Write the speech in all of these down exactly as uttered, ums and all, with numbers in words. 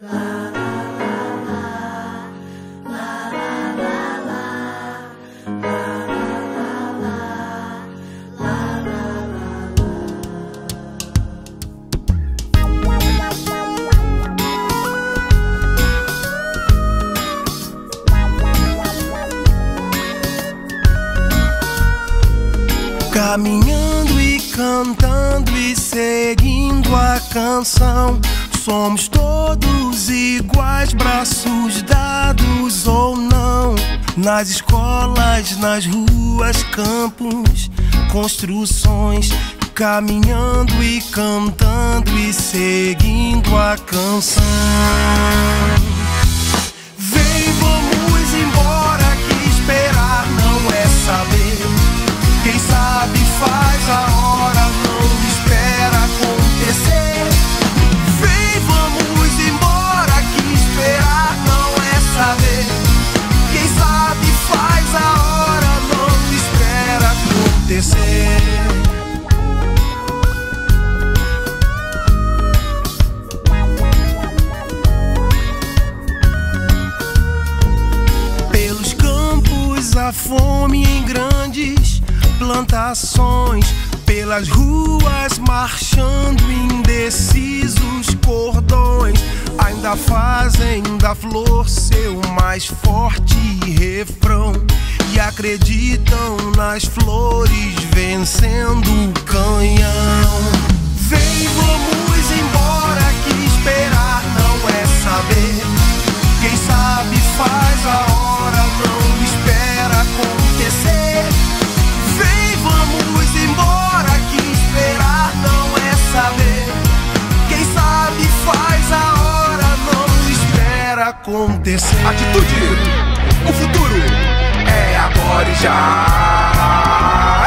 Caminhando e cantando e seguindo a canção, somos todos iguais, braços dados ou não. Nas escolas, nas ruas, campos, construções, caminhando e cantando e seguindo a canção. Vem, vamos embora, que esperar não é saber. Quem sabe faz a hora, não espera acontecer. Vem, vamos embora, que esperar não é saber. Quem sabe faz a hora, não espera acontecer. Pelos campos a fome em grandes plantações, pelas ruas marchando indecisos cordões, ainda fazem da flor seu mais forte refrão e acreditam nas flores vencendo o canhão. Vem, vamos embora, que esperar não é saber. Quem sabe faz a hora, não espera acontecer. Vem, vamos embora, que esperar não é saber. Quem sabe faz a hora, não espera acontecer. Atitude, o futuro é agora e já.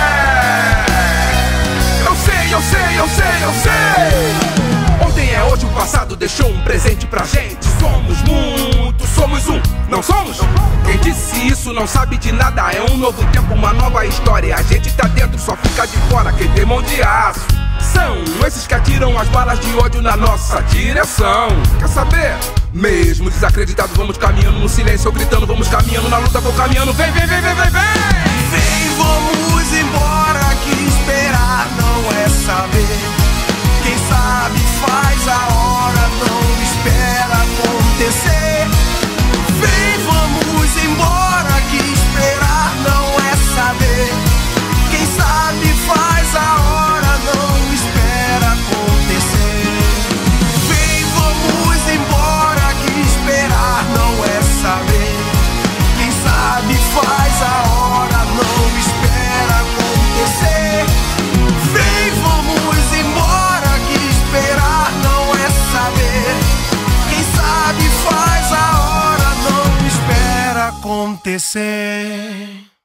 É! Eu sei, eu sei, eu sei, eu sei. Ontem é hoje, o passado deixou um presente pra gente. Somos muitos, somos um, não somos? Quem disse isso não sabe de nada. É um novo tempo, uma nova história. A gente tá dentro, só fica de fora quem tem mão de aço. São esses que atiram as balas de ódio na nossa direção. Quer saber? Mesmo desacreditados, vamos caminhando no silêncio, ou gritando, vamos caminhando na luta, vou caminhando. Vem, vem, vem, vem, vem, vem. Vem, vamos embora, que esperar não é saber. Quem sabe faz a hora, não espera acontecer. Vem, vamos embora, que esperar não é saber. Quem sabe faz a hora, não espera acontecer. Vem, vamos embora, que esperar não é saber. Quem sabe faz a hora, não espera acontecer. Vem, vamos embora, que esperar não é saber. Quem sabe faz a hora, não espera acontecer.